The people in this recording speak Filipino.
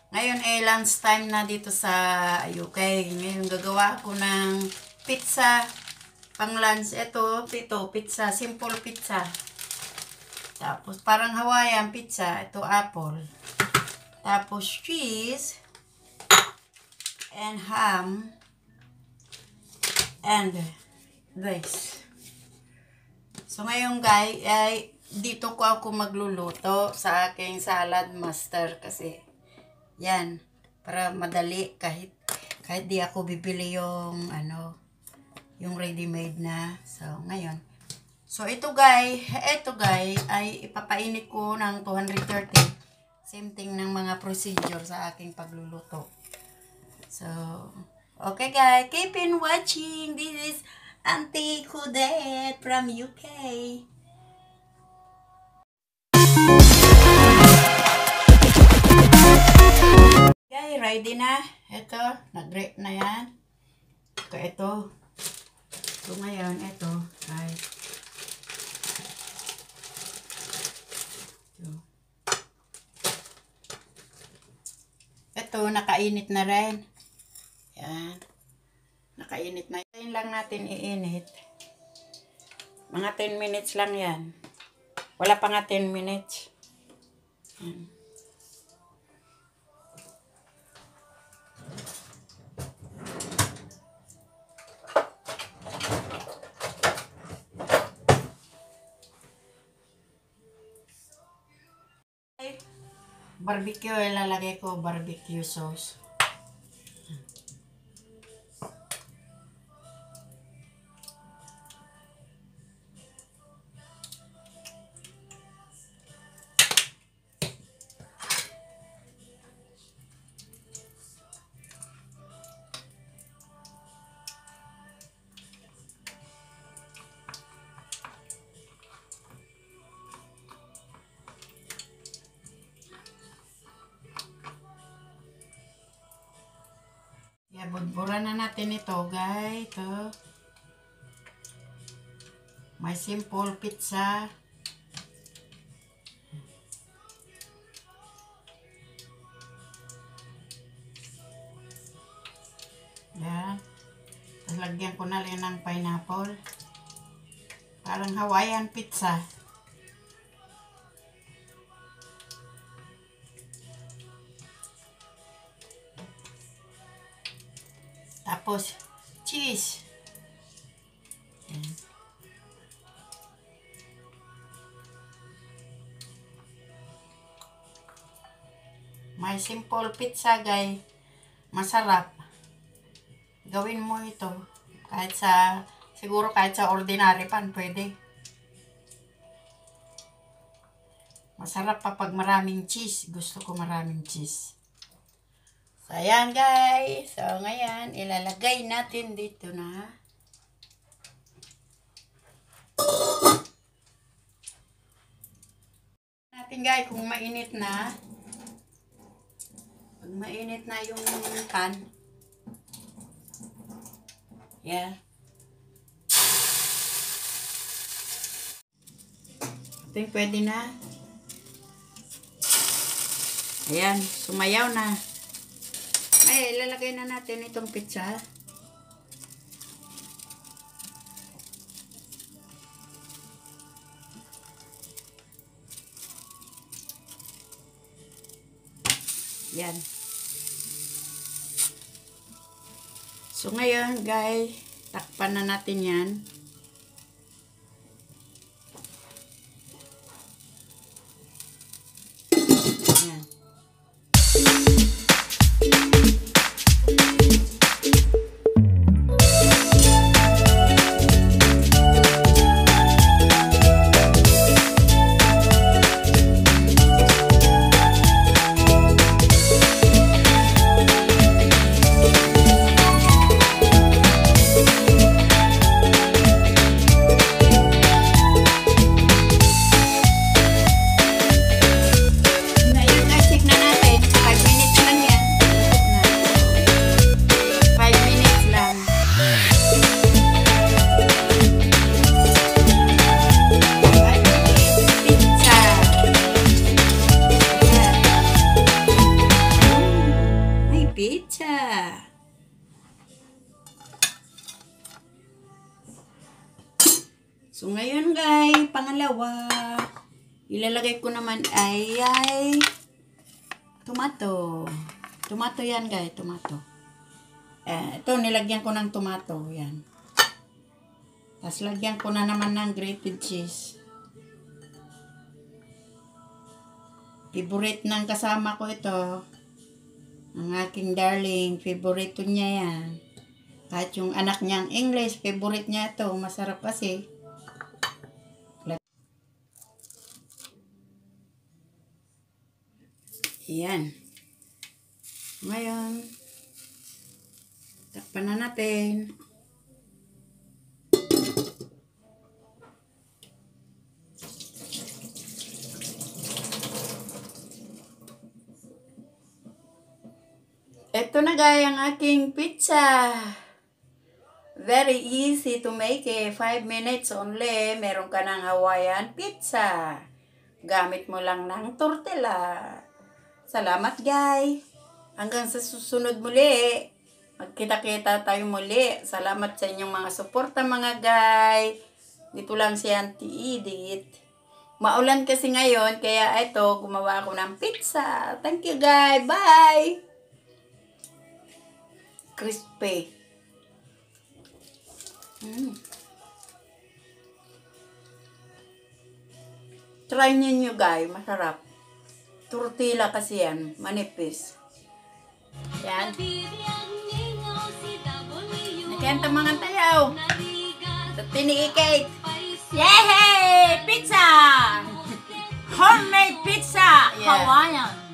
Ngayon ay lunch time na dito sa UK. Ngayon gagawa ako ng pizza pang lunch. Ito pizza, simple pizza. Tapos parang Hawaiian pizza. Ito apple. Tapos cheese and ham and this. So ngayon guys, ay dito ko ako magluluto sa aking salad master kasi yan, para madali kahit di ako bibili yung yung ready-made na. So ngayon, so ito guys ay ipapainit ko ng 230. Same thing ng mga procedure sa aking pagluluto. So okay guys, keep in watching. This is Auntie Kudet from UK. Okay, ready na. Ito, nag-grate na yan. Ito. So, ngayon, ito. Ay. Ito, nakainit na rin. Yan. Nakainit na. Ito lang natin iinit. Mga 10 minutes lang yan. Wala pa nga 10 minutes. Yan. Barbecue, ilalagay ko barbecue sauce. Budburan na natin ito, guys. Ito. May simple pizza. Yan. Tapos lagyan ko na rin ng pineapple. Parang Hawaiian pizza. Tapos, cheese. Yan. May simple pizza, guys. Masarap. Gawin mo ito. Siguro kahit sa ordinary pan, pwede. Masarap pa pag maraming cheese. Gusto ko maraming cheese. So, ayan guys. So, ngayon, ilalagay natin dito na. Natin guys, kung mainit na. Pag mainit na yung pan. Yeah. Ito yung pwede na. Ayan, sumayaw na. Ay, ilalagay na natin itong pizza. Yan. So, ngayon, guys, takpan na natin yan. Yan. pizza. So ngayon guys, pangalawa, ilalagay ko naman ay tomato. Tomato yan guys, tomato. Ito, nilagyan ko ng tomato. Yan. Tapos lagyan ko na naman ng grated cheese. Favorite ng kasama ko ito. Ang aking darling, favorite niya yan. Kahit yung anak niyang English, favorite niya ito. Masarap kasi. Yan. Ngayon, takpan na natin. Ito na guys ang aking pizza. Very easy to make it. 5 minutes only. Meron ka ng Hawaiian pizza. Gamit mo lang ng tortilla. Salamat guys. Hanggang sa susunod muli. Magkita-kita tayo muli. Salamat sa inyong mga suporta mga guys. Dito lang si Auntie Edith. Maulan kasi ngayon. Kaya ito, gumawa ako ng pizza. Thank you guys. Bye! Crispy. Try ninyo guys. Masarap. Tortilla kasi yan. Manipis. Yan. Nakenta mga tayaw. Sa tiniikate. Yay! Pizza! Homemade pizza! Yeah. Hawaiian.